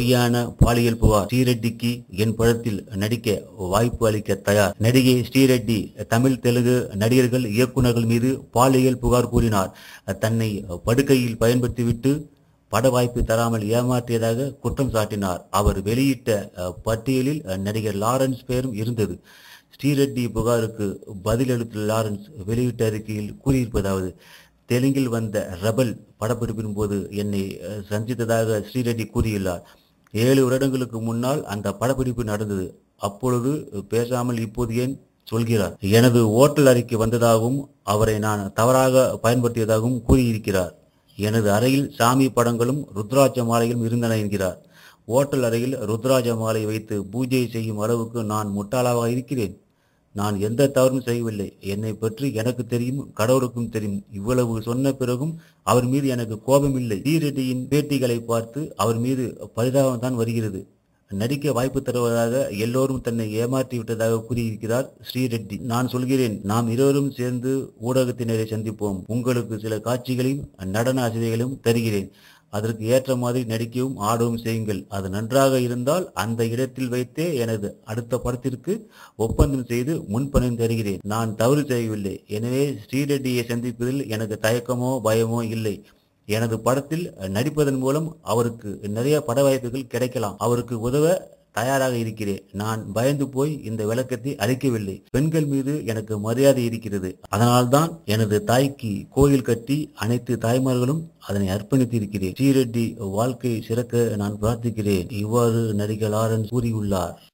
பொய்யான பாலியல் புகார். ஸ்ரீரெட்டிக்கு என் படத்தில் நடிக்க வாய்ப்பு அளிக்க தயார். நடிகை ஸ்ரீரெட்டி தமிழ் தெலுங்கு நடிகர்கள் இயக்குநர்கள் மீது பாலியல் புகார் கூறினார். தன்னை படுக்கையில் பயன்படுத்திவிட்டு பட வாய்ப்பு தராமல் ஏமாற்றியதாக குற்றம் சாட்டினார். அவர் வெளியிட்ட பட்டியலில் நடிகர் லாரன்ஸ் பெயரும் இருந்தது. ஸ்ரீரெட்டி புகாருக்கு பதிலளித்துள்ள லாரன்ஸ் வெளியிட்ட அறிக்கையில் கூறியிருப்பதாவது: தெலுங்கில் வந்த ரெபல் படப்பிடிப்பின் போது என்னை சந்தித்ததாக ஸ்ரீரெட்டி கூறியுள்ளார். 7 வருடங்களுக்கு முன்னால் அந்த படப்பிடிப்பு நடந்தது. அப்பொழுது பேசாமல் இப்போது ஏன் சொல்கிறார்? எனது ஓட்டல் அறைக்கு வந்ததாகவும் அவரை நான் தவறாக பயன்படுத்தியதாகவும் கூறியிருக்கிறார். எனது அறையில் சாமி படங்களும் ருத்ராட்ச மாலைகளும் இருந்தன என்கிறார். ஓட்டல் அறையில் ருத்ராட்ச மாலை வைத்து பூஜை செய்யும் அளவுக்கு நான் முட்டாளாக இருக்கிறேன். நான் எந்த தவறும் செய்யவில்லை. என்னை பற்றி எனக்கு தெரியும், கடவுளுக்கும் தெரியும். இவ்வளவு சொன்ன பிறகும் அவர் மீது எனக்கு கோபம் இல்லை. ஸ்ரீரெட்டியின் பேட்டிகளை பார்த்து அவர் மீது பரிதாபம் தான் வருகிறது. நடிக்க வாய்ப்பு தருவதாக எல்லோரும் தன்னை ஏமாற்றி விட்டதாக கூறியிருக்கிறார் ஸ்ரீரெட்டி. நான் சொல்கிறேன், நாம் இருவரும் சேர்ந்து ஊடகத்தினரை சந்திப்போம். உங்களுக்கு சில காட்சிகளையும் நடன அசைவுகளையும் தருகிறேன். அதற்கு ஏற்ற மாதிரி நடிக்கவும் ஆடவும் செய்யுங்கள். அது நன்றாக இருந்தால் அந்த இடத்தில் வைத்தே எனது அடுத்த படத்திற்கு ஒப்பந்தம் செய்து முன்பணம் தருகிறேன். நான் தவறு செய்யவில்லை. எனவே ஸ்ரீரெட்டியை சந்திப்பதில் எனக்கு தயக்கமோ பயமோ இல்லை. எனது படத்தில் நடிப்பதன் மூலம் அவருக்கு நிறைய பட வாய்ப்புகள் கிடைக்கலாம். அவருக்கு உதவ தயாராக இருக்கிறேன். நான் பயந்து போய் இந்த விளக்கத்தை அளிக்கவில்லை. பெண்கள் மீது எனக்கு மரியாதை இருக்கிறது. அதனால்தான் எனது தாய்க்கு கோயில் கட்டி அனைத்து தாய்மார்களும் அதனை அர்ப்பணித்து இருக்கிறேன். ஸ்ரீரெட்டி வாழ்க்கை சிறக்க நான் பிரார்த்திக்கிறேன். இவ்வாறு நடிகர் லாரன்ஸ் கூறியுள்ளார்.